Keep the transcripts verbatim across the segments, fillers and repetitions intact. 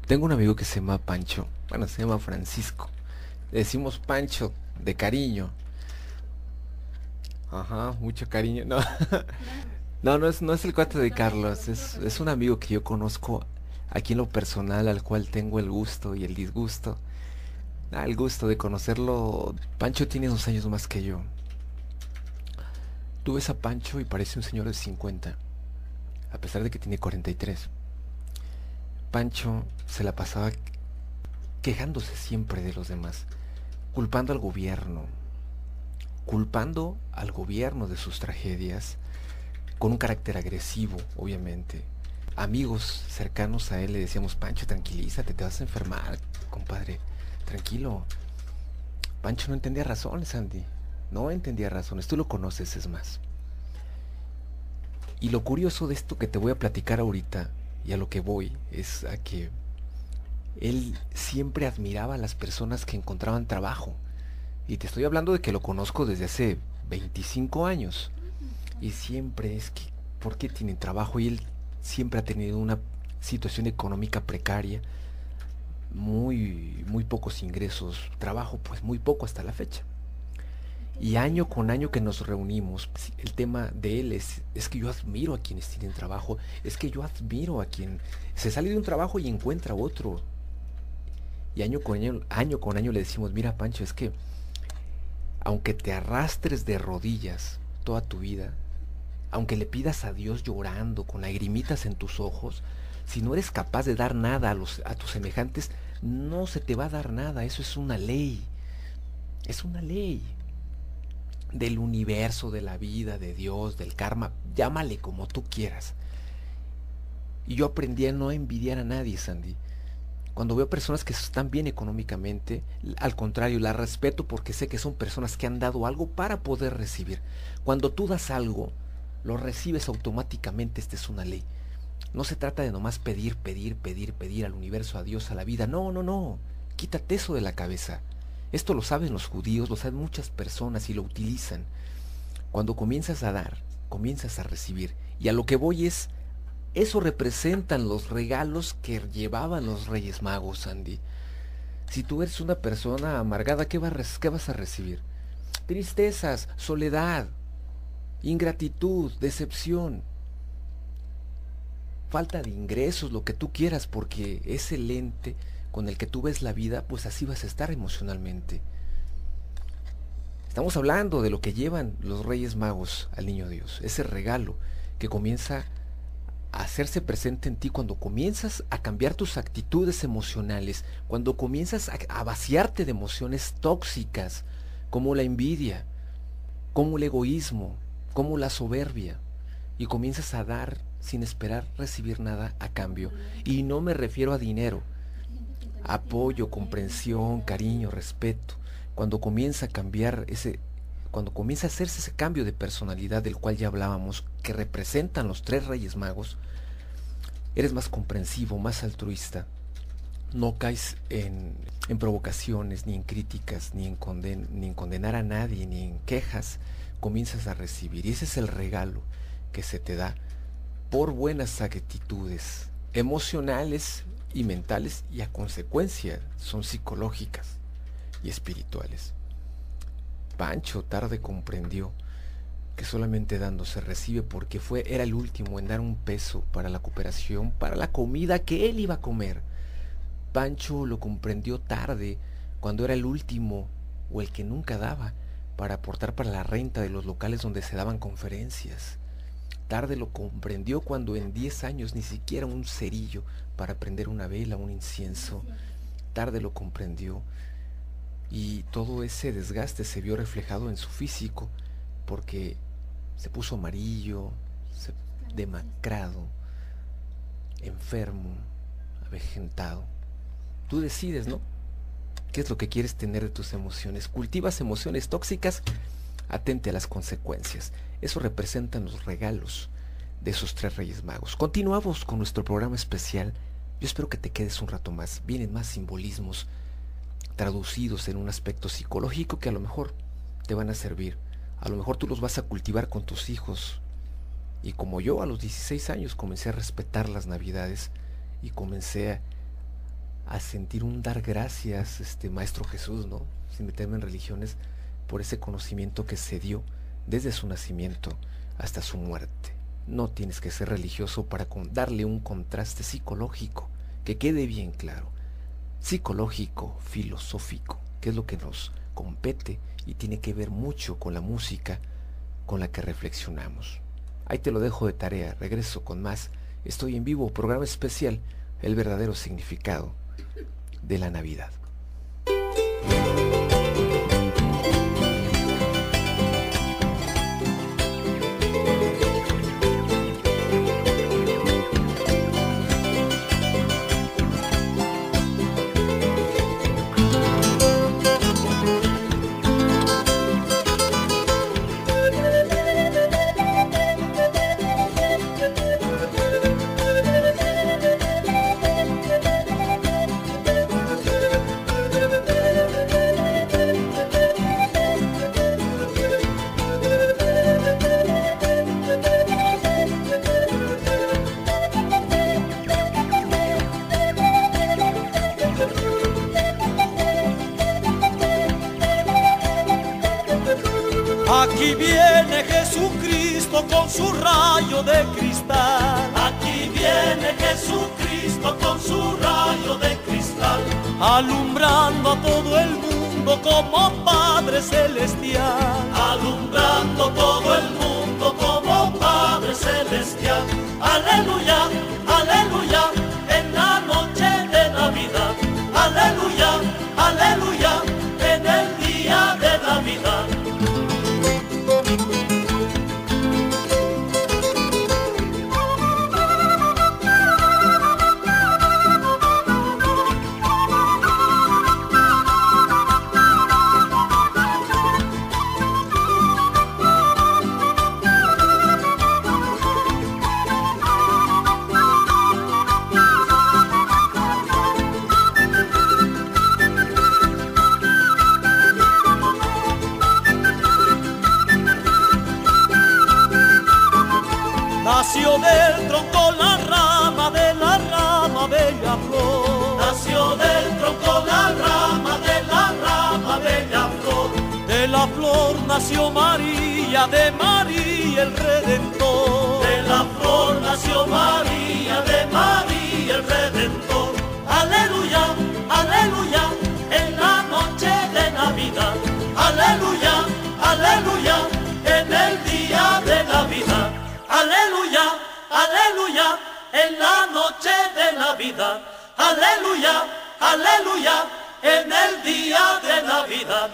Tengo un amigo que se llama Pancho. Bueno, se llama Francisco. Le decimos Pancho de cariño. Ajá, mucho cariño. No, no, no es, no es el cuate de Carlos. Es, es un amigo que yo conozco aquí en lo personal, al cual tengo el gusto y el disgusto. Ah, el gusto de conocerlo. Pancho tiene dos años más que yo. Tú ves a Pancho y parece un señor de cincuenta, a pesar de que tiene cuarenta y tres. Pancho se la pasaba quejándose siempre de los demás, culpando al gobierno, culpando al gobierno de sus tragedias, con un carácter agresivo, obviamente. Amigos cercanos a él le decíamos: Pancho, tranquilízate, te vas a enfermar, compadre, tranquilo. Pancho no entendía razones, Andy, no entendía razones, tú lo conoces, es más. Y lo curioso de esto que te voy a platicar ahorita, y a lo que voy, es a que él siempre admiraba a las personas que encontraban trabajo. Y te estoy hablando de que lo conozco desde hace veinticinco años. Y siempre es que, ¿por qué tienen trabajo? Y él siempre ha tenido una situación económica precaria, muy, muy pocos ingresos, trabajo pues muy poco hasta la fecha. Y año con año que nos reunimos, el tema de él es, es que yo admiro a quienes tienen trabajo, es que yo admiro a quien se sale de un trabajo y encuentra otro. Y año con año, año con año le decimos: mira, Pancho, es que aunque te arrastres de rodillas toda tu vida, aunque le pidas a Dios llorando, con lagrimitas en tus ojos, si no eres capaz de dar nada a, los, a tus semejantes, no se te va a dar nada. Eso es una ley. Es una ley del universo, de la vida, de Dios, del karma. Llámale como tú quieras. Y yo aprendí a no envidiar a nadie, Sandy. Cuando veo personas que están bien económicamente, al contrario, las respeto porque sé que son personas que han dado algo para poder recibir. Cuando tú das algo, lo recibes automáticamente. Esta es una ley. No se trata de nomás pedir, pedir, pedir, pedir al universo, a Dios, a la vida. No, no, no. Quítate eso de la cabeza. Esto lo saben los judíos, lo saben muchas personas y lo utilizan. Cuando comienzas a dar, comienzas a recibir. Y a lo que voy es, eso representan los regalos que llevaban los Reyes Magos, Andy. Si tú eres una persona amargada, ¿qué, va, ¿qué vas a recibir? Tristezas, soledad, ingratitud, decepción, falta de ingresos, lo que tú quieras, porque ese lente con el que tú ves la vida, pues así vas a estar emocionalmente. Estamos hablando de lo que llevan los Reyes Magos al Niño Dios, ese regalo que comienza a hacerse presente en ti cuando comienzas a cambiar tus actitudes emocionales, cuando comienzas a, a vaciarte de emociones tóxicas, como la envidia, como el egoísmo, como la soberbia, y comienzas a dar sin esperar recibir nada a cambio. Y no me refiero a dinero, apoyo, comprensión, cariño, respeto. Cuando comienza a cambiar ese, cuando comienza a hacerse ese cambio de personalidad del cual ya hablábamos, que representan los tres Reyes Magos, eres más comprensivo, más altruista. No caes en, en provocaciones, ni en críticas, ni en, conden, ni en condenar a nadie, ni en quejas. Comienzas a recibir. Y ese es el regalo que se te da por buenas actitudes emocionales y mentales, y a consecuencia son psicológicas y espirituales. Pancho tarde comprendió que solamente dando se recibe, porque fue, era el último en dar un peso para la cooperación, para la comida que él iba a comer. Pancho lo comprendió tarde, cuando era el último o el que nunca daba para aportar para la renta de los locales donde se daban conferencias. Tarde lo comprendió cuando en diez años ni siquiera un cerillo para prender una vela, un incienso. Tarde lo comprendió, y todo ese desgaste se vio reflejado en su físico, porque se puso amarillo, se, demacrado, enfermo, avejentado. Tú decides, ¿no? ¿Qué es lo que quieres tener de tus emociones? ¿Cultivas emociones tóxicas? Atente a las consecuencias. Eso representan los regalos de esos tres Reyes Magos. Continuamos con nuestro programa especial. Yo espero que te quedes un rato más. Vienen más simbolismos traducidos en un aspecto psicológico que a lo mejor te van a servir. A lo mejor tú los vas a cultivar con tus hijos. Y como yo a los dieciséis años comencé a respetar las Navidades y comencé a, a sentir un dar gracias, este Maestro Jesús, ¿no? Sin meterme en religiones, por ese conocimiento que se dio desde su nacimiento hasta su muerte. No tienes que ser religioso para darle un contraste psicológico, que quede bien claro. Psicológico, filosófico, que es lo que nos compete y tiene que ver mucho con la música con la que reflexionamos. Ahí te lo dejo de tarea, regreso con más. Estoy en vivo, programa especial, el verdadero significado de la Navidad. Aquí viene Jesucristo con su rayo de cristal. Aquí viene Jesucristo con su rayo de cristal, alumbrando a todo el mundo como Padre Celestial. Alumbrando todo el mundo como Padre Celestial. Aleluya, aleluya, en la noche de Navidad. Aleluya, aleluya, en el día de Navidad. Nació del tronco la rama, de la rama bella flor. Nació del tronco la rama, de la rama bella flor. De la flor nació María, de María el Redentor. De la flor nació María, de María el Redentor. Aleluya, aleluya, en la noche de Navidad. Aleluya, aleluya, en el día de Navidad. Aleluya, aleluya, en la noche de Navidad. Aleluya, aleluya, en el día de Navidad.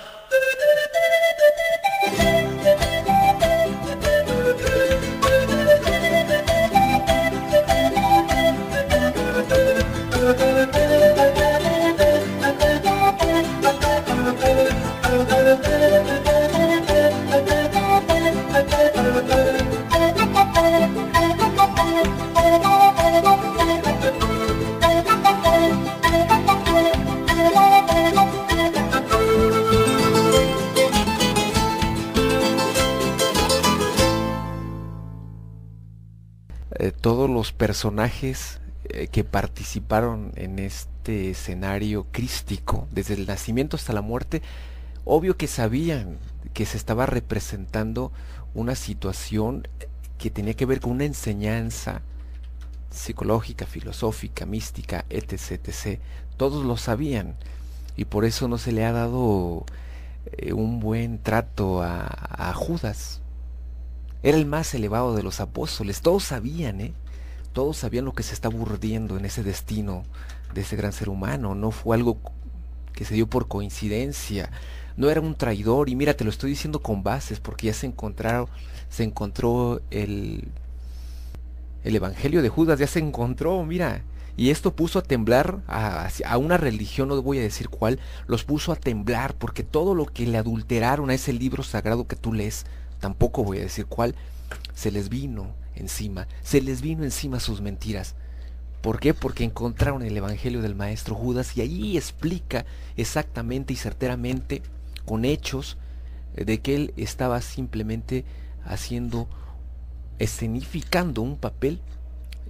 Eh, todos los personajes eh, que participaron en este escenario crístico, desde el nacimiento hasta la muerte, obvio que sabían que se estaba representando una situación que tenía que ver con una enseñanza psicológica, filosófica, mística, etc, etc. Todos lo sabían y por eso no se le ha dado eh, un buen trato a, a Judas. Era el más elevado de los apóstoles. Todos sabían, ¿eh? Todos sabían lo que se estaba urdiendo en ese destino de ese gran ser humano. No fue algo que se dio por coincidencia. No era un traidor. Y mira, te lo estoy diciendo con bases, porque ya se encontraron, se encontró el, el evangelio de Judas, ya se encontró, mira. Y esto puso a temblar a, a una religión, no voy a decir cuál, los puso a temblar, porque todo lo que le adulteraron a ese libro sagrado que tú lees, tampoco voy a decir cuál, se les vino encima, se les vino encima sus mentiras. ¿Por qué? Porque encontraron el evangelio del maestro Judas y ahí explica exactamente y certeramente, con hechos, de que él estaba simplemente haciendo, escenificando un papel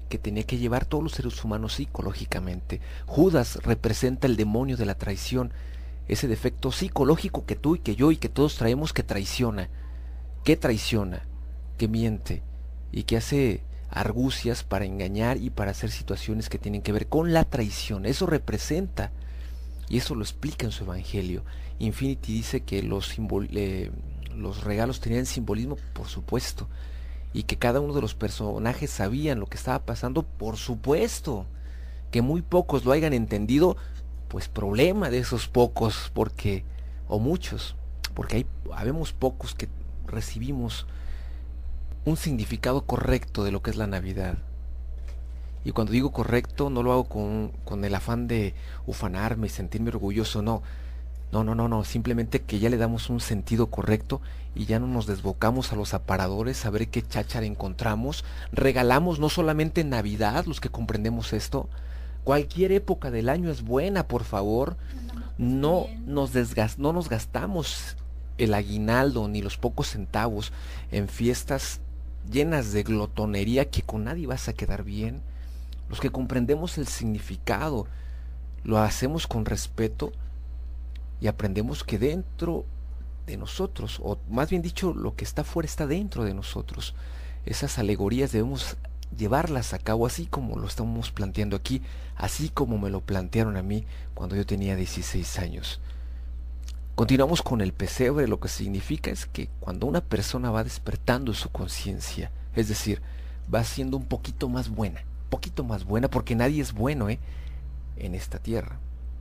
que tenía que llevar todos los seres humanos psicológicamente. Judas representa el demonio de la traición, ese defecto psicológico que tú y que yo y que todos traemos, que traiciona, que traiciona, que miente y que hace argucias para engañar y para hacer situaciones que tienen que ver con la traición. Eso representa, y eso lo explica en su evangelio. Infinity dice que los, eh, los regalos tenían simbolismo, por supuesto, y que cada uno de los personajes sabían lo que estaba pasando, por supuesto. Que muy pocos lo hayan entendido, pues problema de esos pocos, porque, o muchos, porque hay, habemos pocos que recibimos un significado correcto de lo que es la Navidad. Y cuando digo correcto, no lo hago con, con el afán de ufanarme y sentirme orgulloso, no. No, no, no, no, simplemente que ya le damos un sentido correcto y ya no nos desbocamos a los aparadores a ver qué cháchara encontramos. Regalamos no solamente en Navidad, los que comprendemos esto, cualquier época del año es buena, por favor. No nos, desgast, no nos gastamos el aguinaldo ni los pocos centavos en fiestas llenas de glotonería que con nadie vas a quedar bien. Los que comprendemos el significado lo hacemos con respeto y aprendemos que dentro de nosotros, o más bien dicho, lo que está fuera está dentro de nosotros. Esas alegorías debemos llevarlas a cabo así como lo estamos planteando aquí, así como me lo plantearon a mí cuando yo tenía dieciséis años. Continuamos con el pesebre. Lo que significa es que cuando una persona va despertando su conciencia, es decir, va siendo un poquito más buena, poquito más buena, porque nadie es bueno, ¿eh? en esta tierra.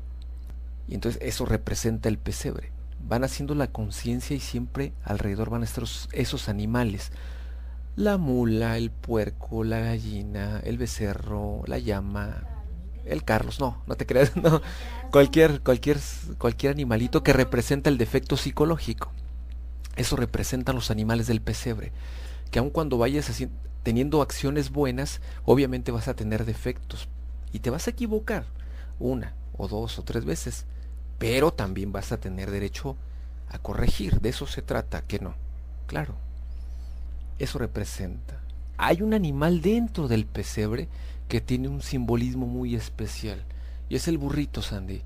Y entonces eso representa el pesebre. Van haciendo la conciencia y siempre alrededor van a estar esos animales. La mula, el puerco, la gallina, el becerro, la llama, el Carlos, no, no te creas, no. Cualquier, cualquier, cualquier animalito que representa el defecto psicológico. Eso representan los animales del pesebre. Que aun cuando vayas así, teniendo acciones buenas, obviamente vas a tener defectos. Y te vas a equivocar una o dos o tres veces. Pero también vas a tener derecho a corregir. De eso se trata, que no. Claro. Eso representa. Hay un animal dentro del pesebre que tiene un simbolismo muy especial. Y es el burrito, Sandy.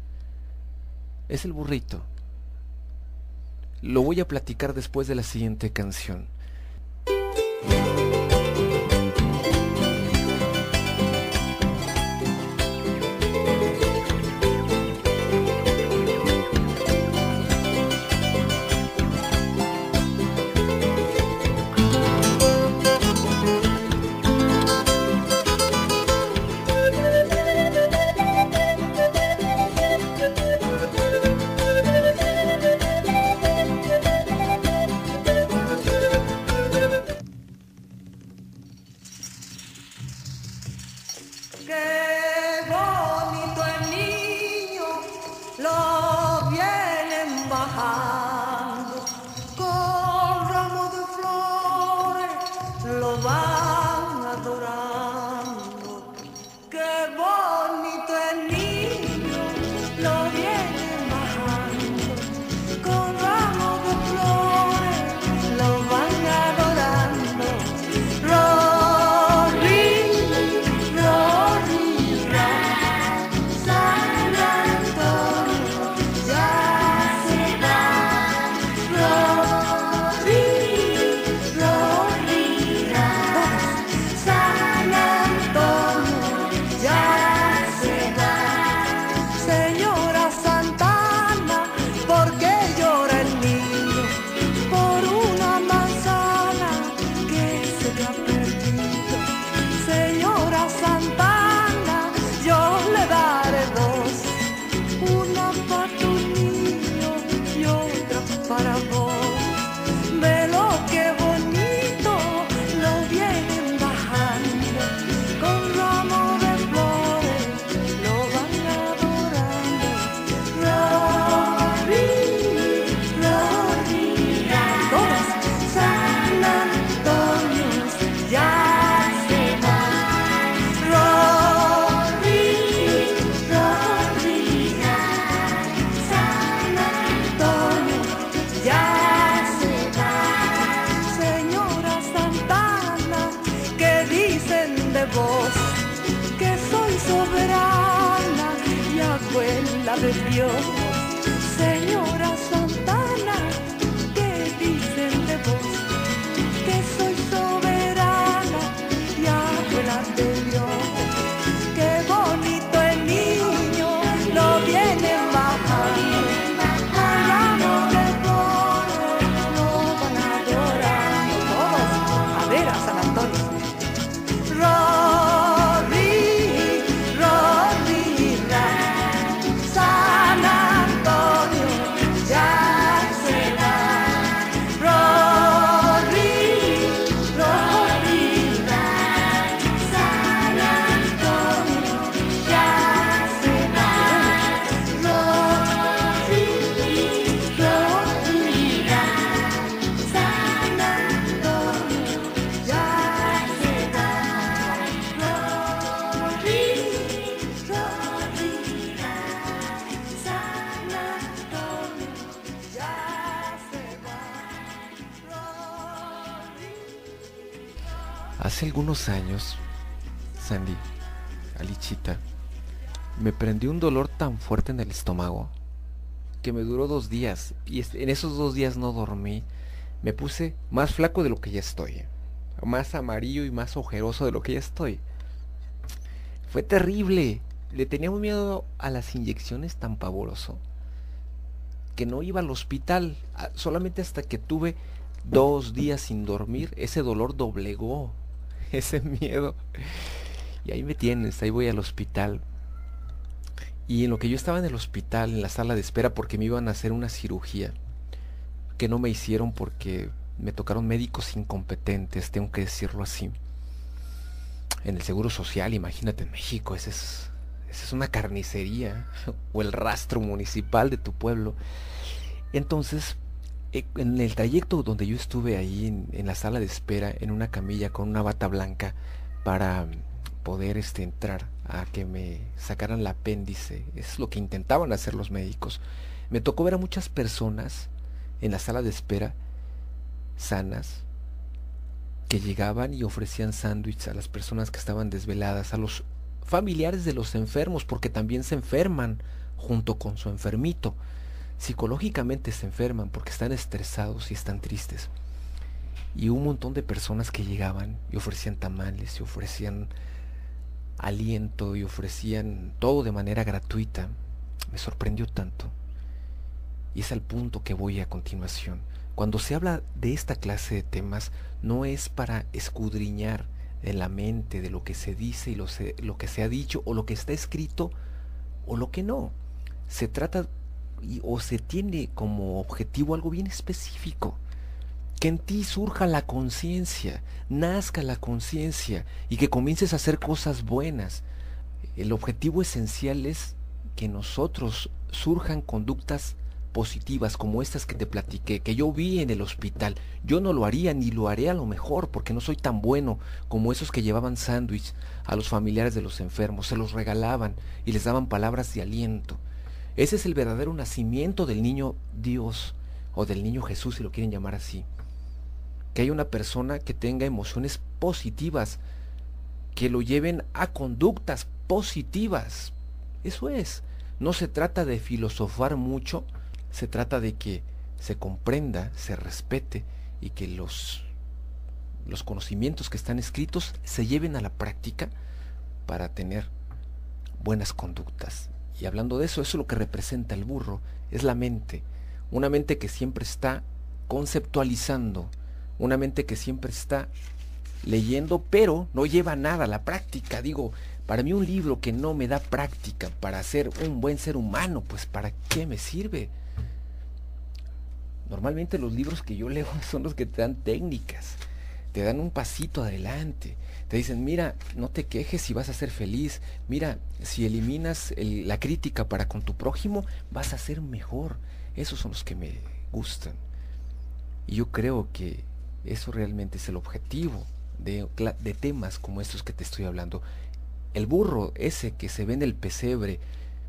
Es el burrito. Lo voy a platicar después de la siguiente canción. de Dios. Señora Santana, ¿qué dicen de vos? Que soy soberana y abuela de Dios. Qué bonito el niño, lo vienen bajando. Allá de flores lo van adorando todos. A ver a San Antonio. Rory, Rory, ra, San Antonio ya se va. Rory, Rory, ra, San Antonio ya se va. Rory, Rory, ra, San Antonio ya se va. Rory, Rory, ra, San Antonio ya se va. Rory. Hace algunos años, Sandy, Alichita, me prendió un dolor tan fuerte en el estómago que me duró dos días y es- en esos dos días no dormí. Me puse más flaco de lo que ya estoy, más amarillo y más ojeroso de lo que ya estoy. Fue terrible. Le tenía un miedo a las inyecciones tan pavoroso que no iba al hospital. Ah, solamente hasta que tuve dos días sin dormir, ese dolor doblegó ese miedo. Y ahí me tienes, ahí voy al hospital. Y en lo que yo estaba en el hospital, en la sala de espera, porque me iban a hacer una cirugía, que no me hicieron porque me tocaron médicos incompetentes, tengo que decirlo así. En el Seguro Social, imagínate, en México, ese es, esa es una carnicería, o el rastro municipal de tu pueblo. Entonces, eh, en el trayecto donde yo estuve ahí en, en la sala de espera, en una camilla con una bata blanca para mm, poder este, entrar a que me sacaran el apéndice, es lo que intentaban hacer los médicos. Me tocó ver a muchas personas en la sala de espera, sanas, que llegaban y ofrecían sándwiches a las personas que estaban desveladas, a los familiares de los enfermos, porque también se enferman junto con su enfermito. Psicológicamente se enferman porque están estresados y están tristes. Y un montón de personas que llegaban y ofrecían tamales y ofrecían aliento y ofrecían todo de manera gratuita. Me sorprendió tanto. Y es al punto que voy a continuación. Cuando se habla de esta clase de temas, no es para escudriñar en la mente de lo que se dice y lo, se, lo que se ha dicho o lo que está escrito o lo que no. Se trata y, o se tiene como objetivo algo bien específico. Que en ti surja la conciencia, nazca la conciencia y que comiences a hacer cosas buenas. El objetivo esencial es que nosotros surjan conductas positivas como estas que te platiqué, que yo vi en el hospital. Yo no lo haría ni lo haré a lo mejor porque no soy tan bueno como esos que llevaban sándwich a los familiares de los enfermos, se los regalaban y les daban palabras de aliento. Ese es el verdadero nacimiento del niño Dios o del niño Jesús, si lo quieren llamar así. Que haya una persona que tenga emociones positivas, que lo lleven a conductas positivas. Eso es. No se trata de filosofar mucho, se trata de que se comprenda, se respete y que los, los conocimientos que están escritos se lleven a la práctica para tener buenas conductas. Y hablando de eso, eso es lo que representa el burro, es la mente. Una mente que siempre está conceptualizando, una mente que siempre está leyendo, pero no lleva nada a la práctica. Digo, para mí un libro que no me da práctica para ser un buen ser humano, pues ¿para qué me sirve? Normalmente los libros que yo leo son los que te dan técnicas, te dan un pasito adelante, te dicen, mira, no te quejes y vas a ser feliz, mira, si eliminas el, la crítica para con tu prójimo, vas a ser mejor. Esos son los que me gustan. Y yo creo que eso realmente es el objetivo de, de temas como estos que te estoy hablando. El burro ese que se ve en el pesebre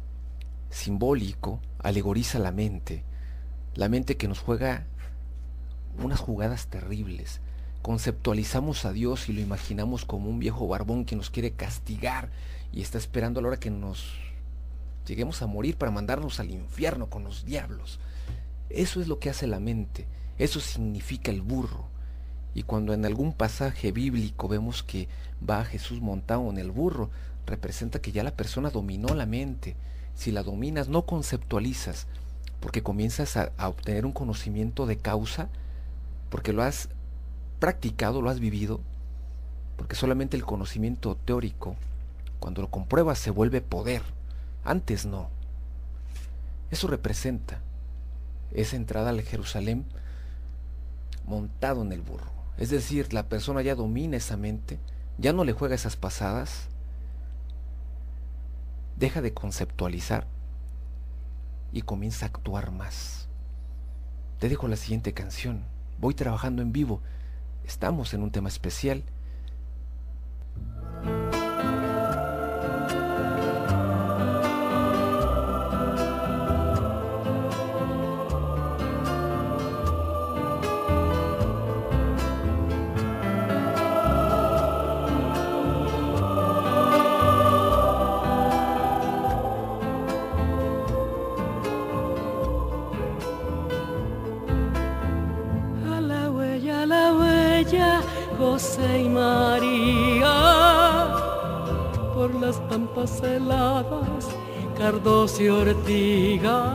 simbólico alegoriza la mente, la mente que nos juega unas jugadas terribles. Conceptualizamos a Dios y lo imaginamos como un viejo barbón que nos quiere castigar y está esperando a la hora que nos lleguemos a morir para mandarnos al infierno con los diablos. Eso es lo que hace la mente, eso significa el burro. Y cuando en algún pasaje bíblico vemos que va Jesús montado en el burro, representa que ya la persona dominó la mente. Si la dominas, no conceptualizas, porque comienzas a, a obtener un conocimiento de causa, porque lo has practicado, lo has vivido, porque solamente el conocimiento teórico, cuando lo compruebas, se vuelve poder. Antes no. Eso representa esa entrada al Jerusalén montado en el burro. Es decir, la persona ya domina esa mente, ya no le juega esas pasadas, deja de conceptualizar y comienza a actuar más. Te dejo la siguiente canción. Voy trabajando en vivo. Estamos en un tema especial. José y María, por las pampas heladas, cardos y ortigas,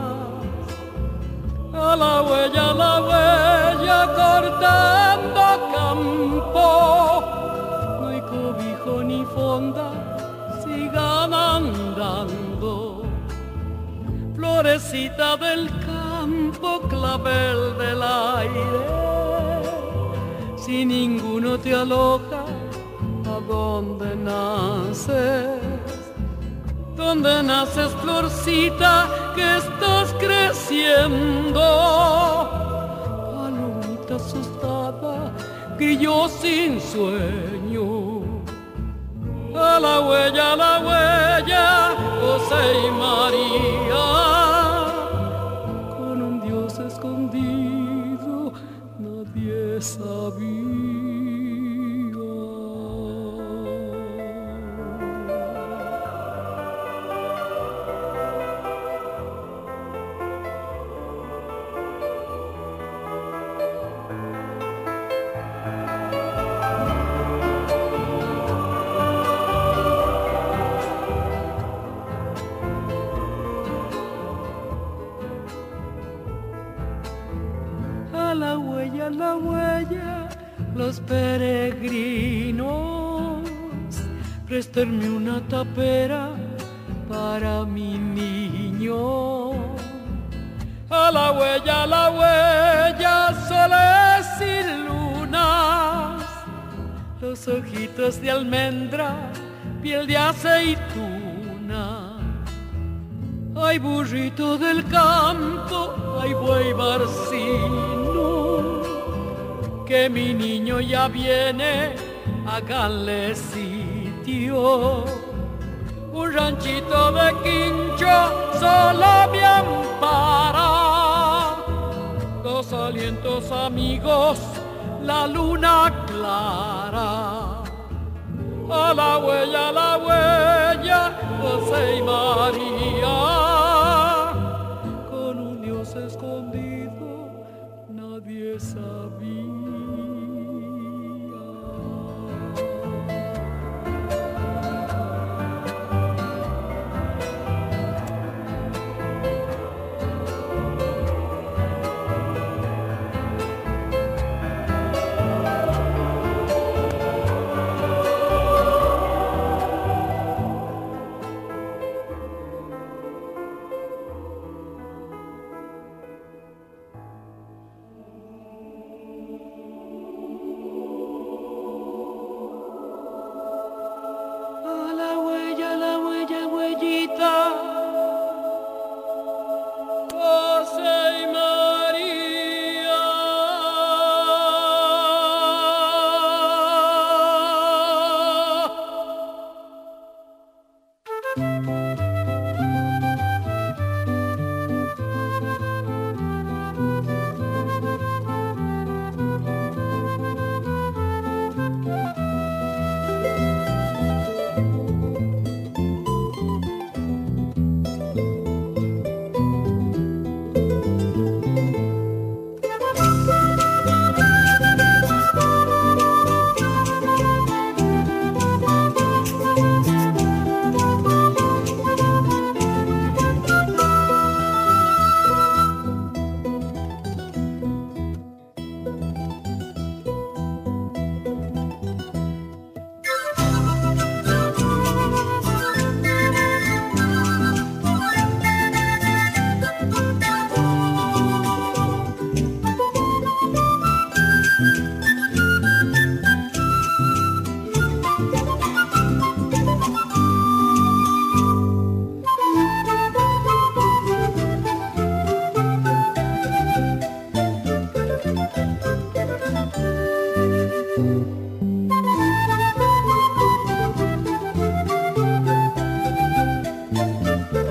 a la huella, a la huella, cortando campo, no hay cobijo ni fonda, sigan andando, florecita del campo, clavel del aire. Si ninguno te aloja, ¿a dónde naces? ¿Dónde naces, florcita, que estás creciendo? Palomita asustada, grillo sin sueño. A la huella, a la huella, José y María, con un Dios escondido, nadie sabía. La huella, la huella, los peregrinos, préstenme una tapera para mi niño. A la huella, a la huella, soles y lunas, los ojitos de almendra, piel de aceituna. Ay, burrito del campo, ay, buey barcino, que mi niño ya viene, háganle sitio. Un ranchito de quincho solo me ampara, dos alientos amigos, la luna clara. A la huella, a la huella, José y María, con un Dios escondido, nadie sabía.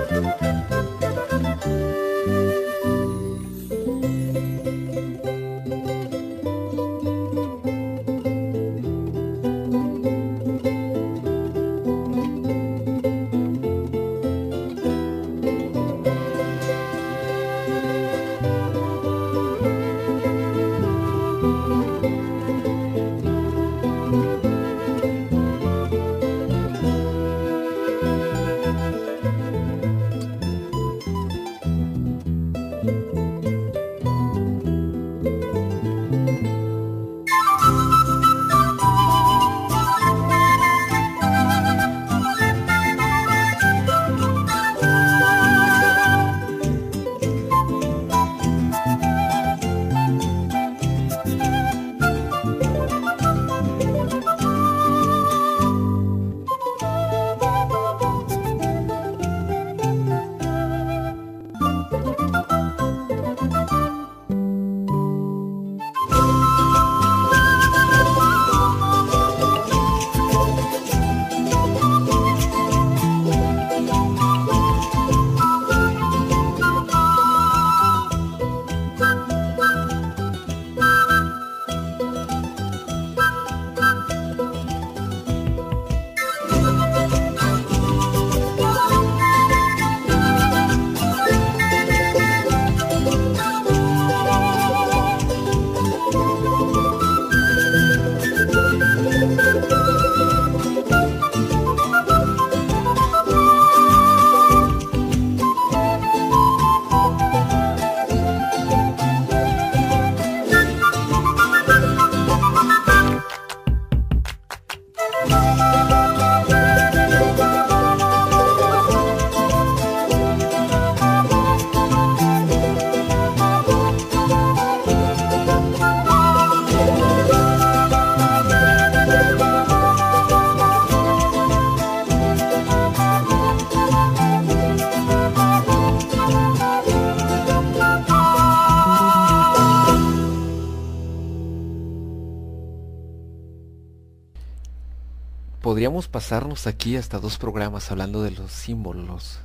Podríamos pasarnos aquí hasta dos programas hablando de los símbolos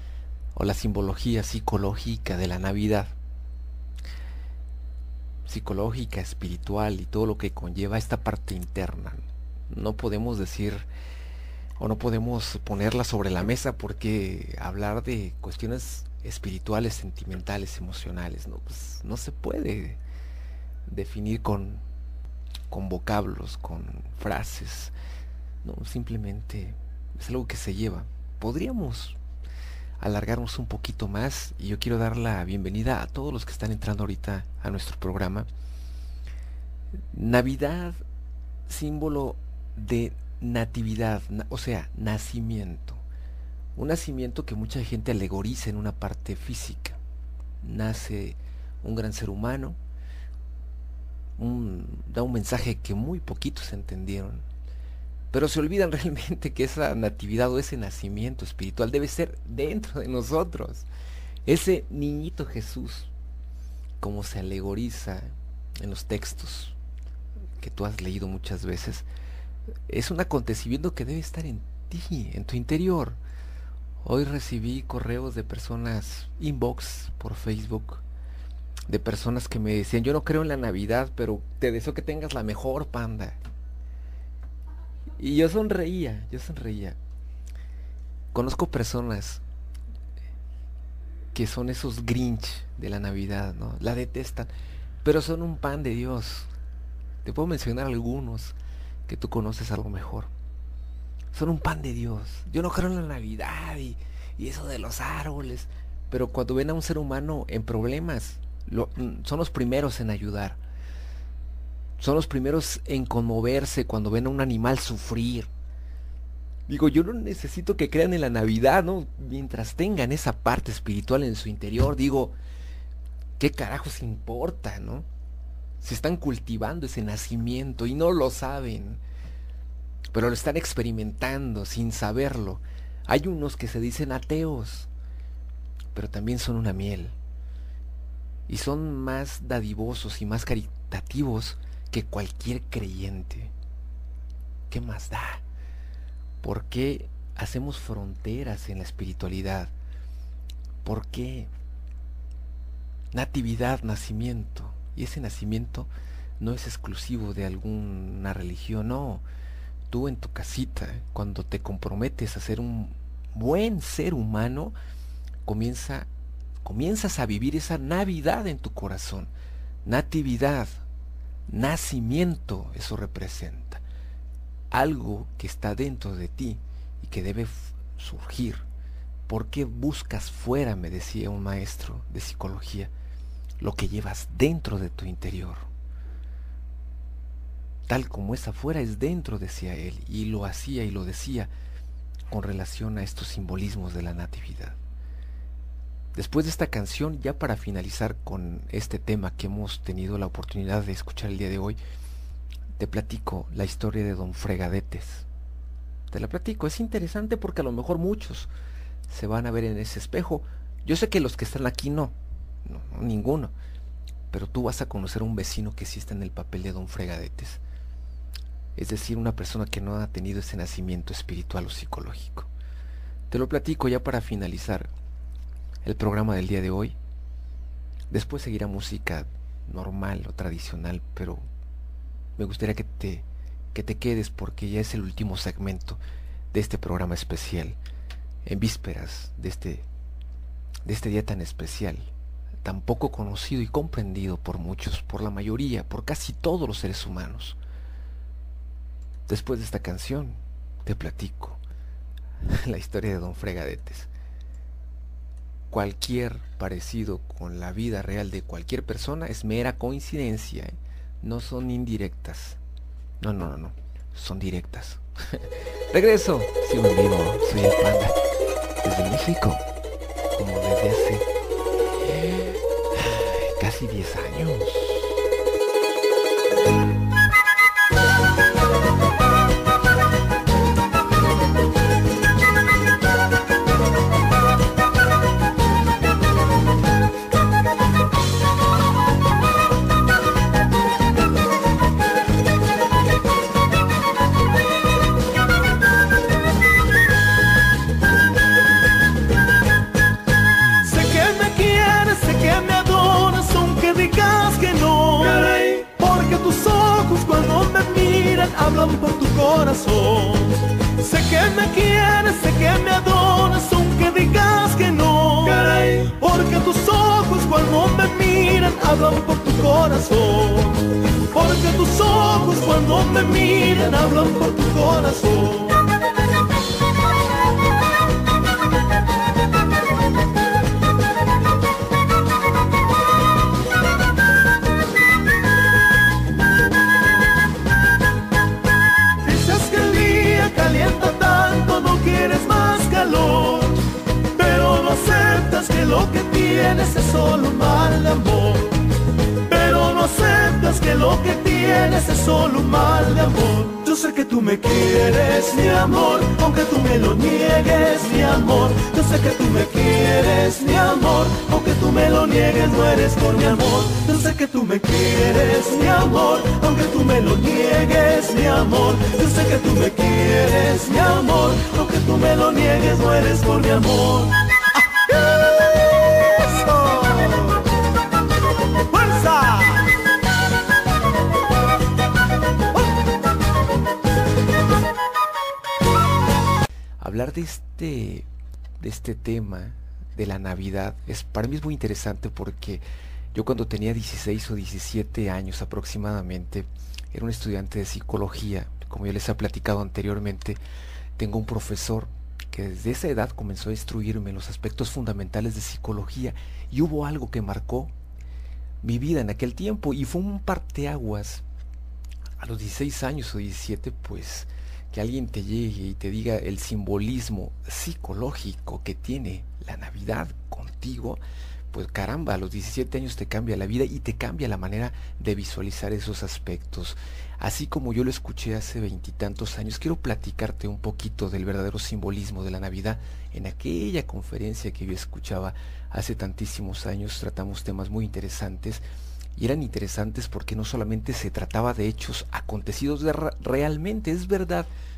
o la simbología psicológica de la Navidad. Psicológica, espiritual y todo lo que conlleva esta parte interna. No podemos decir o no podemos ponerla sobre la mesa porque hablar de cuestiones espirituales, sentimentales, emocionales, no, pues, no se puede definir con, con vocablos, con frases. No, simplemente es algo que se lleva. Podríamos alargarnos un poquito más y yo quiero dar la bienvenida a todos los que están entrando ahorita a nuestro programa. Navidad, símbolo de natividad, o sea, nacimiento. Un nacimiento que mucha gente alegoriza en una parte física. Nace un gran ser humano, un, da un mensaje que muy poquitos entendieron. Pero se olvidan realmente que esa natividad o ese nacimiento espiritual debe ser dentro de nosotros. Ese niñito Jesús, como se alegoriza en los textos que tú has leído muchas veces, es un acontecimiento que debe estar en ti, en tu interior. Hoy recibí correos de personas, inbox por Facebook, de personas que me decían, yo no creo en la Navidad, pero te deseo que tengas la mejor, panda. Y yo sonreía, yo sonreía. Conozco personas que son esos Grinch de la Navidad, ¿no? La detestan, pero son un pan de Dios. Te puedo mencionar algunos que tú conoces algo mejor. Son un pan de Dios. Yo no creo en la Navidad y, y eso de los árboles, pero cuando ven a un ser humano en problemas, lo, son los primeros en ayudar. Son los primeros en conmoverse cuando ven a un animal sufrir. Digo, yo no necesito que crean en la Navidad, ¿no? Mientras tengan esa parte espiritual en su interior, digo, ¿qué carajos importa, no? Se están cultivando ese nacimiento y no lo saben, pero lo están experimentando sin saberlo. Hay unos que se dicen ateos, pero también son una miel. Y son más dadivosos y más caritativos que cualquier creyente. ¿Qué más da? ¿Por qué hacemos fronteras en la espiritualidad? ¿Por qué? Natividad, nacimiento. Y ese nacimiento no es exclusivo de alguna religión, no. Tú en tu casita, cuando te comprometes a ser un buen ser humano, comienza, comienzas a vivir esa Navidad en tu corazón. Natividad, nacimiento, eso representa algo que está dentro de ti y que debe surgir. ¿Por qué buscas fuera, me decía un maestro de psicología, lo que llevas dentro de tu interior? Tal como es afuera, es dentro, decía él, y lo hacía y lo decía con relación a estos simbolismos de la natividad. Después de esta canción, ya para finalizar con este tema que hemos tenido la oportunidad de escuchar el día de hoy, te platico la historia de Don Fregadetes. Te la platico, es interesante porque a lo mejor muchos se van a ver en ese espejo. Yo sé que los que están aquí no, no, no ninguno, pero tú vas a conocer a un vecino que sí está en el papel de Don Fregadetes. Es decir, una persona que no ha tenido ese nacimiento espiritual o psicológico. Te lo platico ya para finalizar el programa del día de hoy. Después seguirá música normal o tradicional, pero me gustaría que te, que te quedes porque ya es el último segmento de este programa especial, en vísperas de este, de este día tan especial, tan poco conocido y comprendido por muchos, por la mayoría, por casi todos los seres humanos. Después de esta canción, te platico la historia de Don Fregadetes. Cualquier parecido con la vida real de cualquier persona es mera coincidencia, ¿eh? No son indirectas. No, no, no, no. Son directas. Regreso. Sigo en vivo. Soy el Panda. Desde México. Como desde hace eh, casi diez años. Hablan por tu corazón. Sé que me quieres, sé que me adoras, aunque digas que no. Caray, porque tus ojos cuando me miran hablan por tu corazón. Porque tus ojos cuando me miran hablan por tu corazón. Que lo que tienes es solo un mal de amor, pero no aceptas que lo que tienes es solo un mal de amor. Yo sé que tú me quieres, mi amor, aunque tú me lo niegues, mi amor. Yo sé que tú me quieres, mi amor, aunque tú me lo niegues, no eres por mi amor. Yo sé que tú me quieres, mi amor, aunque tú me lo niegues, mi amor. Yo sé que tú me quieres, mi amor, aunque tú me lo niegues, no eres por mi amor. ¡Fuerza! Hablar de este, de este tema de la Navidad es, para mí es muy interesante porque yo cuando tenía dieciséis o diecisiete años aproximadamente, era un estudiante de psicología. Como ya les he platicado anteriormente, tengo un profesor que desde esa edad comenzó a instruirme en los aspectos fundamentales de psicología, y hubo algo que marcó mi vida en aquel tiempo y fue un parteaguas. A los dieciséis años o diecisiete, pues que alguien te llegue y te diga el simbolismo psicológico que tiene la Navidad contigo, pues caramba, a los diecisiete años te cambia la vida y te cambia la manera de visualizar esos aspectos. Así como yo lo escuché hace veintitantos años, quiero platicarte un poquito del verdadero simbolismo de la Navidad. En aquella conferencia que yo escuchaba hace tantísimos años, tratamos temas muy interesantes, y eran interesantes porque no solamente se trataba de hechos acontecidos de realmente, es verdad,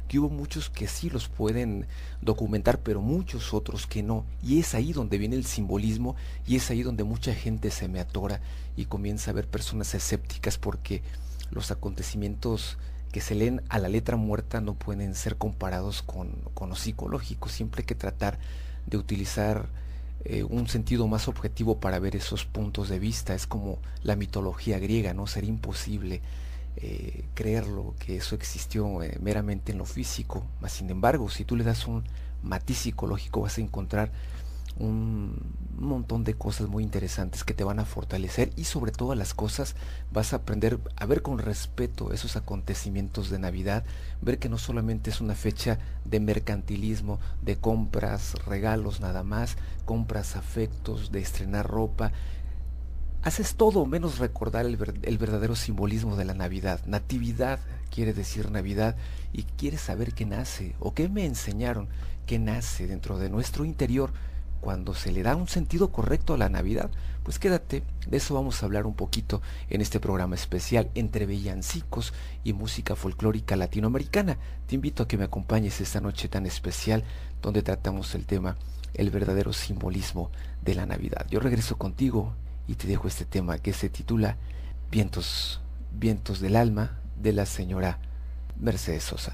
que hubo muchos que sí los pueden documentar, pero muchos otros que no. Y es ahí donde viene el simbolismo y es ahí donde mucha gente se me atora y comienza a ver personas escépticas porque los acontecimientos que se leen a la letra muerta no pueden ser comparados con, con lo psicológico. Siempre hay que tratar de utilizar eh, un sentido más objetivo para ver esos puntos de vista. Es como la mitología griega, ¿no? Sería imposible eh, creerlo, que eso existió eh, meramente en lo físico. Mas, sin embargo, si tú le das un matiz psicológico, vas a encontrar un montón de cosas muy interesantes que te van a fortalecer y sobre todas las cosas vas a aprender a ver con respeto esos acontecimientos de Navidad, ver que no solamente es una fecha de mercantilismo, de compras, regalos nada más, compras afectos, de estrenar ropa. Haces todo menos recordar el, ver, el verdadero simbolismo de la Navidad. Natividad quiere decir Navidad y quieres saber qué nace o qué me enseñaron que nace dentro de nuestro interior cuando se le da un sentido correcto a la Navidad. Pues quédate, de eso vamos a hablar un poquito en este programa especial entre villancicos y música folclórica latinoamericana. Te invito a que me acompañes esta noche tan especial donde tratamos el tema, el verdadero simbolismo de la Navidad. Yo regreso contigo y te dejo este tema que se titula Vientos, Vientos del Alma, de la señora Mercedes Sosa.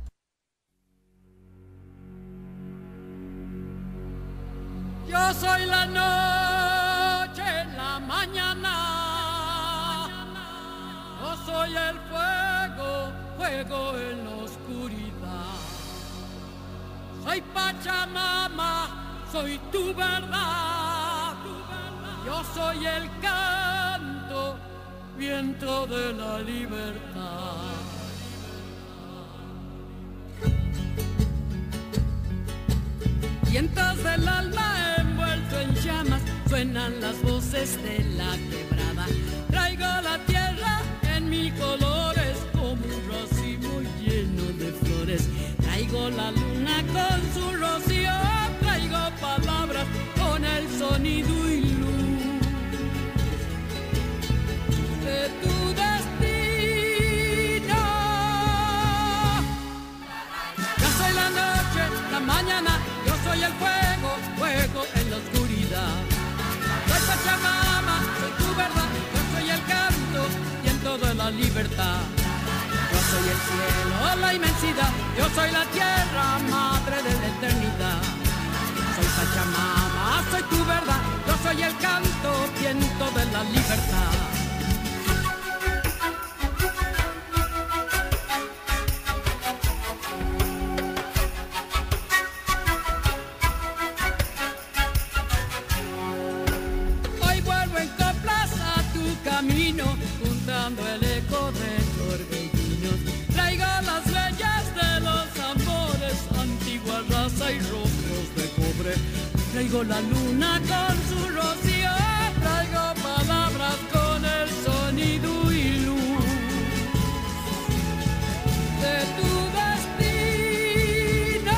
Yo soy la noche, la mañana, yo soy el fuego, fuego en la oscuridad. Soy Pachamama, soy tu verdad, yo soy el canto, viento de la libertad. Vientos del alma envuelto en llamas, suenan las voces de la quebrada. Traigo la tierra en mis colores como un racimo lleno de flores. Traigo la luna con su rocío, traigo palabras con el sonido y luz de tu destino. Yo soy la noche, la mañana, yo soy el fuego, fuego en la oscuridad. Soy Pachamama, soy tu verdad, yo soy el canto, viento de la libertad. Yo soy el cielo, la inmensidad, yo soy la tierra, madre de la eternidad. Soy Pachamama, soy tu verdad, yo soy el canto, viento de la libertad. Juntando el eco de torbellinos, traigo las leyes de los amores, antigua raza y rostros de cobre. Traigo la luna con su rocío, traigo palabras con el sonido y luz de tu destino.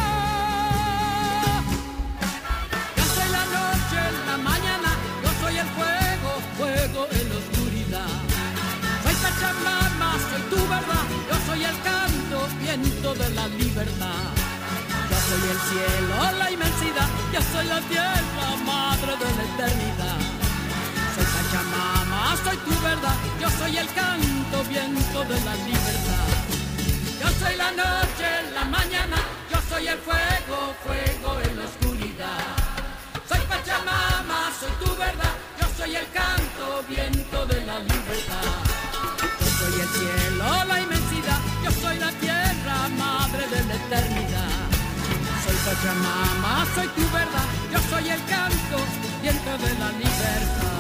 Yo soy la noche, la mañana, yo soy el fuego, fuego en la oscuridad. Soy Pachamama, soy tu verdad, yo soy el canto, viento de la libertad. Yo soy el cielo, la inmensidad, yo soy la tierra, madre de la eternidad. Soy Pachamama, soy tu verdad, yo soy el canto, viento de la libertad. Yo soy la noche, la mañana, yo soy el fuego, fuego en la oscuridad. Soy Pachamama, soy tu verdad, yo soy el canto, viento de la libertad. Yo soy el cielo, la inmensidad, yo soy la tierra, madre de la eternidad. Soy Pachamama, soy tu verdad, yo soy el canto, viento de la libertad.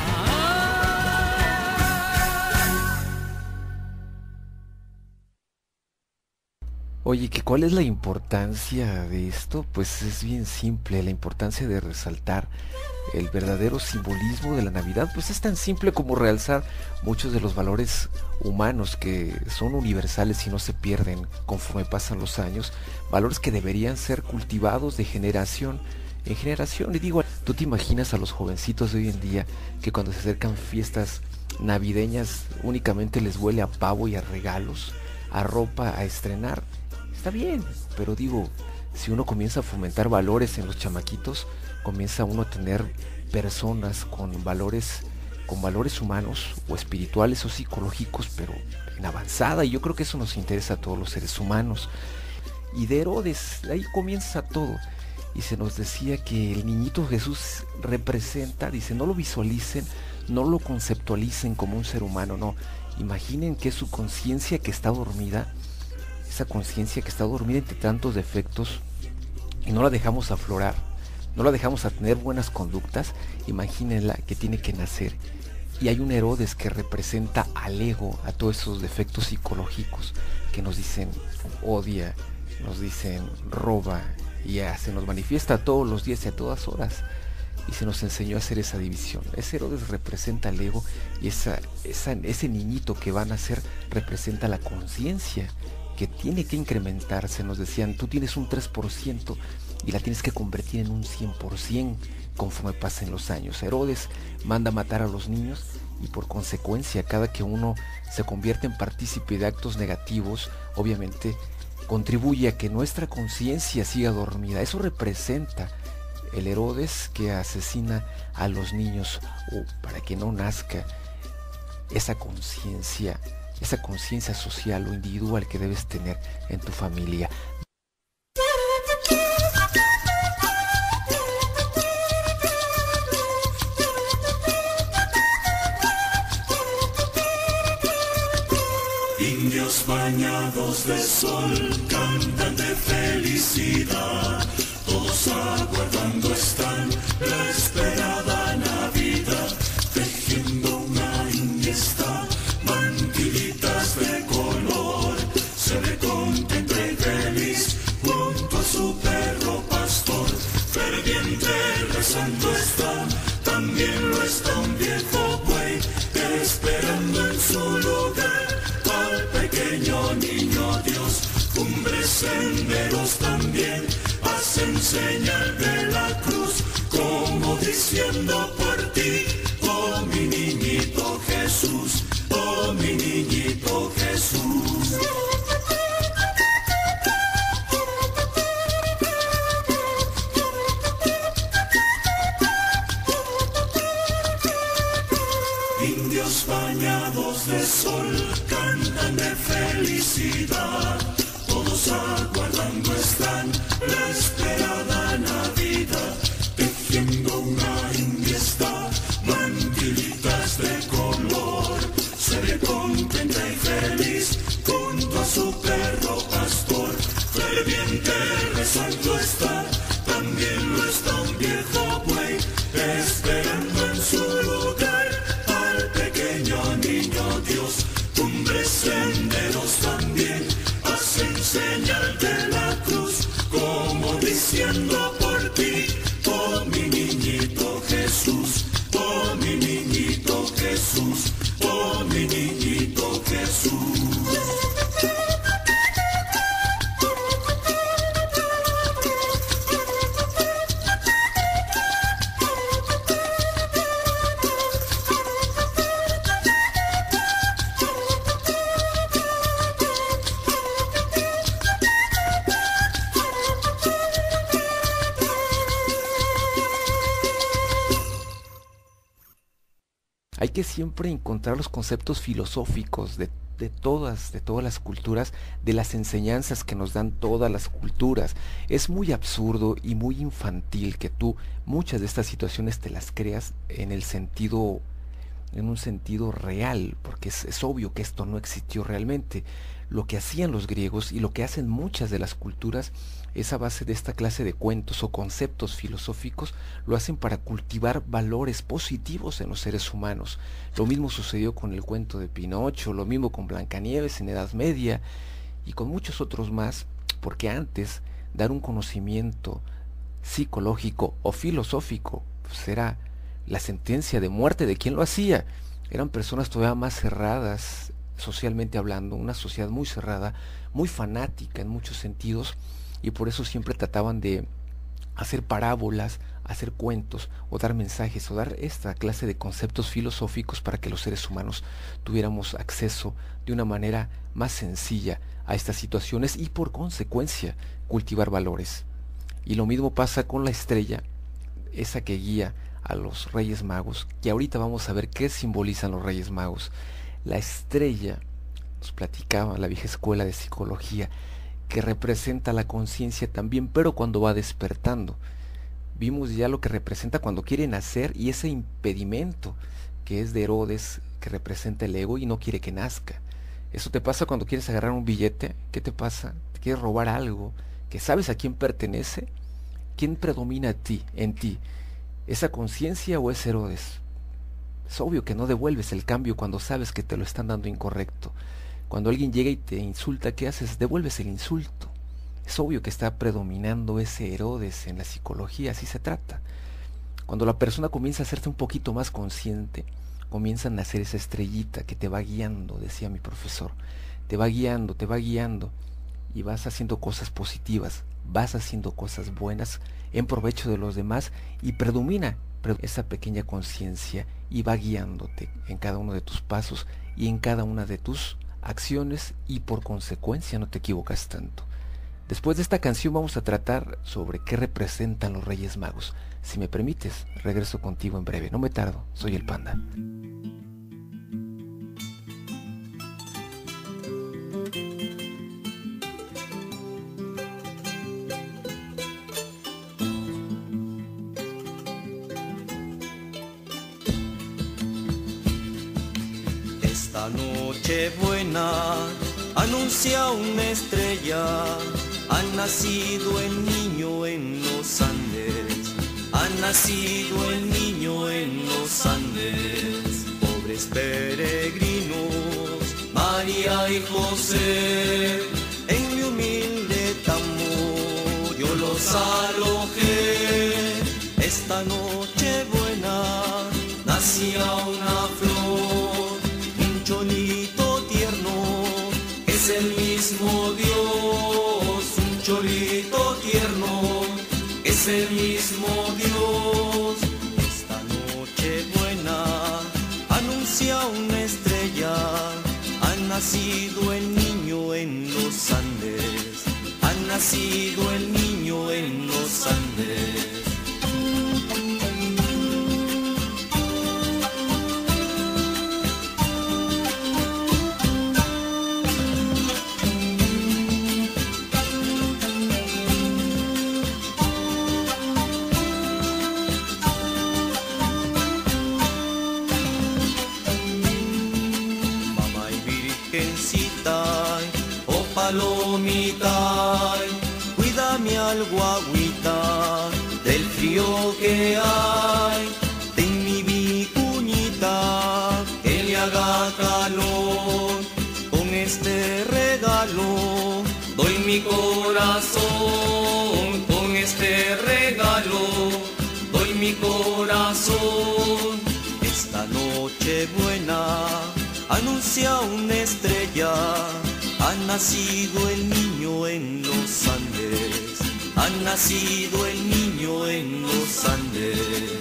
Oye, ¿que cuál es la importancia de esto? Pues es bien simple, la importancia de resaltar el verdadero simbolismo de la Navidad, pues es tan simple como realzar muchos de los valores humanos que son universales y no se pierden conforme pasan los años, valores que deberían ser cultivados de generación en generación. Y digo, ¿tú te imaginas a los jovencitos de hoy en día que cuando se acercan fiestas navideñas únicamente les huele a pavo y a regalos, a ropa a estrenar? está bien, pero digo, si uno comienza a fomentar valores en los chamaquitos, comienza uno a tener personas con valores, con valores humanos o espirituales o psicológicos, pero en avanzada, y yo creo que eso nos interesa a todos los seres humanos. Y de Herodes, ahí comienza todo. Y se nos decía que el niñito Jesús representa, dice, no lo visualicen, no lo conceptualicen como un ser humano, no. Imaginen que es su conciencia que está dormida, esa conciencia que está dormida entre tantos defectos, y no la dejamos aflorar, no la dejamos a tener buenas conductas. Imagínenla que tiene que nacer. Y hay un Herodes que representa al ego, a todos esos defectos psicológicos que nos dicen odia, nos dicen roba, y ya se nos manifiesta todos los días y a todas horas. Y se nos enseñó a hacer esa división. Ese Herodes representa al ego, y esa, esa, ese niñito que va a nacer representa la conciencia que tiene que incrementarse. Nos decían, tú tienes un tres por ciento y la tienes que convertir en un cien por ciento conforme pasen los años. Herodes manda matar a los niños, y por consecuencia cada que uno se convierte en partícipe de actos negativos, obviamente contribuye a que nuestra conciencia siga dormida. Eso representa el Herodes que asesina a los niños, o para que no nazca esa conciencia, esa conciencia social o individual que debes tener en tu familia. Indios bañados de sol cantan de felicidad, todos aguardando están la esperada Navidad, tejiendo una iniesta, mantilitas de color, se ve contenta y feliz junto a su perro pastor, ferviente rezando está, también lo está un viejo buey, esperando en su lugar al pequeño niño Dios. Cumbres, senderos también hacen señal de la cruz, como diciendo por ti, oh mi niñito Jesús, oh mi niñito Jesús. Indios bañados de sol cantan de felicidad, todos aguardando están la esperada Navidad, tejiendo una indiesta, mantilitas de color, se ve contenta y feliz junto a su perro pastor, ferviente rezando está, también lo está un viejo buey, esperando en su lugar al pequeño niño Dios. Cumbres, senderos también hacen señal de la cruz, como diciendo por ti, oh mi niñito Jesús, oh mi niñito Jesús, oh mi niñito Jesús. Hay que siempre encontrar los conceptos filosóficos de, de todas, de todas las culturas, de las enseñanzas que nos dan todas las culturas. Es muy absurdo y muy infantil que tú muchas de estas situaciones te las creas en el sentido, en un sentido real, porque es, es obvio que esto no existió realmente. Lo que hacían los griegos y lo que hacen muchas de las culturas es a base de esta clase de cuentos o conceptos filosóficos, lo hacen para cultivar valores positivos en los seres humanos. Lo mismo sucedió con el cuento de Pinocho, lo mismo con Blancanieves en Edad Media y con muchos otros más, porque antes dar un conocimiento psicológico o filosófico pues era la sentencia de muerte de quien lo hacía. Eran personas todavía más cerradas socialmente hablando, una sociedad muy cerrada, muy fanática en muchos sentidos, y por eso siempre trataban de hacer parábolas, hacer cuentos o dar mensajes o dar esta clase de conceptos filosóficos para que los seres humanos tuviéramos acceso de una manera más sencilla a estas situaciones y por consecuencia cultivar valores. Y lo mismo pasa con la estrella, esa que guía a los Reyes Magos, que ahorita vamos a ver qué simbolizan los Reyes Magos. La estrella, nos platicaba la vieja escuela de psicología, que representa la conciencia también, pero cuando va despertando. Vimos ya lo que representa cuando quiere nacer y ese impedimento que es de Herodes, que representa el ego y no quiere que nazca. Eso te pasa cuando quieres agarrar un billete. ¿Qué te pasa? ¿Te quieres robar algo que sabes a quién pertenece? ¿Quién predomina a ti, en ti? ¿Esa conciencia o es Herodes? Es obvio que no devuelves el cambio cuando sabes que te lo están dando incorrecto. Cuando alguien llega y te insulta, ¿qué haces? Devuelves el insulto. Es obvio que está predominando ese Herodes en la psicología, así se trata. Cuando la persona comienza a hacerse un poquito más consciente, comienza a nacer esa estrellita que te va guiando, decía mi profesor. Te va guiando, te va guiando y vas haciendo cosas positivas, vas haciendo cosas buenas en provecho de los demás y predomina esa pequeña conciencia y va guiándote en cada uno de tus pasos y en cada una de tus acciones y por consecuencia no te equivocas tanto. Después de esta canción vamos a tratar sobre qué representan los Reyes Magos. Si me permites, regreso contigo en breve. No me tardo, soy el Panda. Esta noche buena anuncia una estrella, ha nacido el niño en los Andes, ha nacido el niño en los Andes. Pobres peregrinos, María y José, en mi humilde tambor yo los alojé. Esta noche buena nacía una flor, un cholito tierno, es el mismo Dios, un cholito tierno, es el mismo Dios. Esta noche buena anuncia una estrella, ha nacido el niño en los Andes, ha nacido el niño en los Andes. Palomita, cuida mi guaguita del frío que hay. Ten mi vicuñita que le haga calor. Con este regalo doy mi corazón. Con este regalo doy mi corazón. Esta noche buena anuncia una estrella, ha nacido el niño en los Andes, ha nacido el niño en los Andes.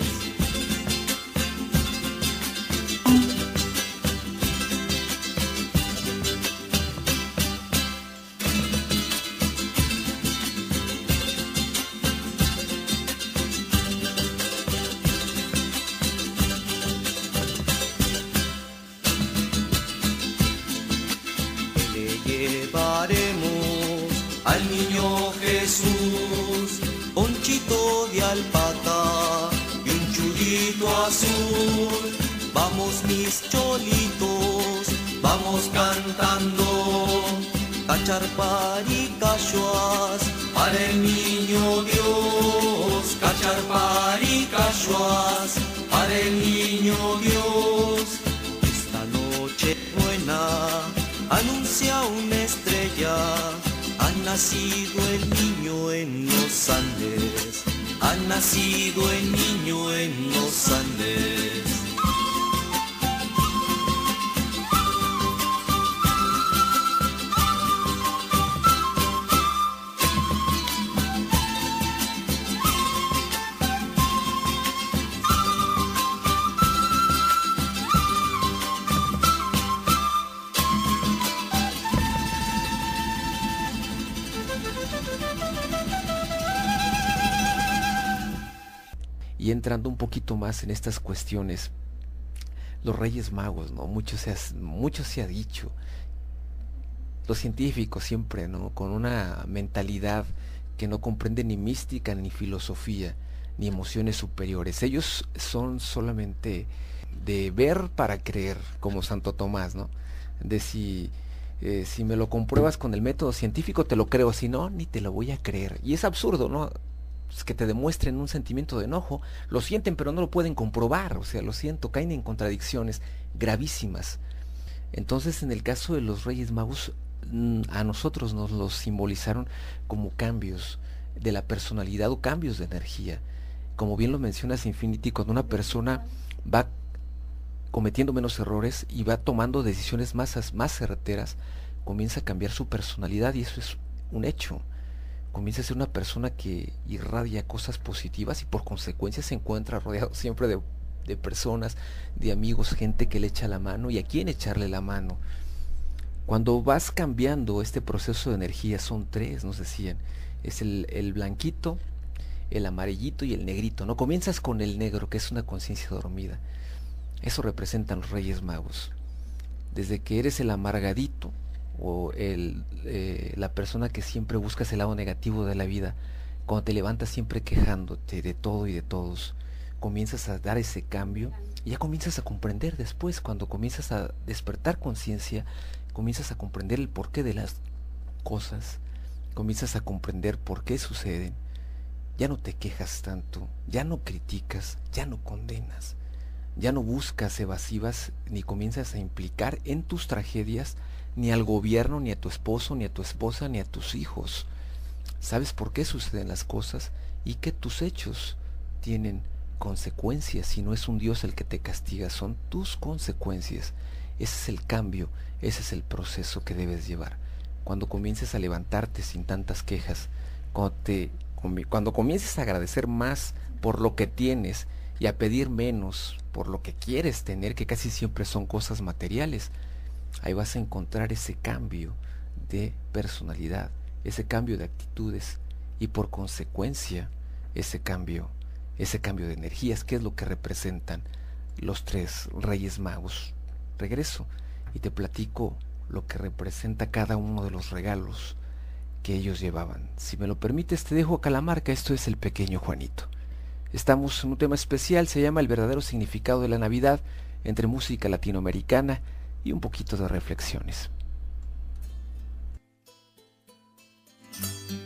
Llevaremos al niño Jesús, ponchito de alpaca y un chulito azul. Vamos mis cholitos, vamos cantando, cacharparicachuas para el niño Dios, cacharparicachuas para el niño Dios. Esta noche buena anuncia una estrella, ha nacido el niño en los Andes, ha nacido el niño en los Andes. Y entrando un poquito más en estas cuestiones, los Reyes Magos, ¿no? Mucho se ha, mucho se ha dicho. Los científicos siempre, ¿no? Con una mentalidad que no comprende ni mística, ni filosofía, ni emociones superiores. Ellos son solamente de ver para creer, como Santo Tomás, ¿no? De si, eh, si me lo compruebas con el método científico, te lo creo, si no, ni te lo voy a creer. Y es absurdo, ¿no? Es que te demuestren un sentimiento de enojo, lo sienten pero no lo pueden comprobar, o sea, lo siento, caen en contradicciones gravísimas. Entonces, en el caso de los Reyes Magos, a nosotros nos los simbolizaron como cambios de la personalidad o cambios de energía. Como bien lo mencionas, Infinity, cuando una persona va cometiendo menos errores y va tomando decisiones más, más certeras, comienza a cambiar su personalidad, y eso es un hecho. Comienza a ser una persona que irradia cosas positivas y por consecuencia se encuentra rodeado siempre de, de personas, de amigos, gente que le echa la mano y a quién echarle la mano. Cuando vas cambiando este proceso de energía, son tres, nos decían, es el, el blanquito, el amarillito y el negrito, ¿no? Comienzas con el negro, que es una conciencia dormida. Eso representan los Reyes Magos. Desde que eres el amargadito, o el, eh, la persona que siempre buscas el lado negativo de la vida, cuando te levantas siempre quejándote de todo y de todos, comienzas a dar ese cambio y ya comienzas a comprender después, cuando comienzas a despertar conciencia, comienzas a comprender el porqué de las cosas, comienzas a comprender por qué suceden, ya no te quejas tanto, ya no criticas, ya no condenas, ya no buscas evasivas ni comienzas a implicar en tus tragedias ni al gobierno, ni a tu esposo, ni a tu esposa, ni a tus hijos. Sabes por qué suceden las cosas y que tus hechos tienen consecuencias, y no es un Dios el que te castiga, son tus consecuencias. Ese es el cambio, ese es el proceso que debes llevar. Cuando comiences a levantarte sin tantas quejas, cuando, te, cuando comiences a agradecer más por lo que tienes y a pedir menos por lo que quieres tener, que casi siempre son cosas materiales, ahí vas a encontrar ese cambio de personalidad, ese cambio de actitudes y por consecuencia ese cambio, ese cambio de energías, que es lo que representan los tres Reyes Magos. Regreso y te platico lo que representa cada uno de los regalos que ellos llevaban. Si me lo permites, te dejo acá la marca. Esto es El Pequeño Juanito. Estamos en un tema especial, se llama El verdadero significado de la Navidad, entre música latinoamericana y un poquito de reflexiones.